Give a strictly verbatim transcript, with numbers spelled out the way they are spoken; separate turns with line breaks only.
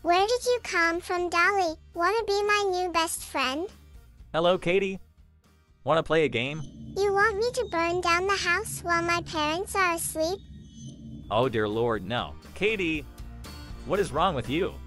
Where did you come from, Dolly? Wanna be my new best friend?
Hello, Katie. Want to play a game?
You want me to burn down the house while my parents are asleep?
Oh dear Lord, no. Katie, what is wrong with you?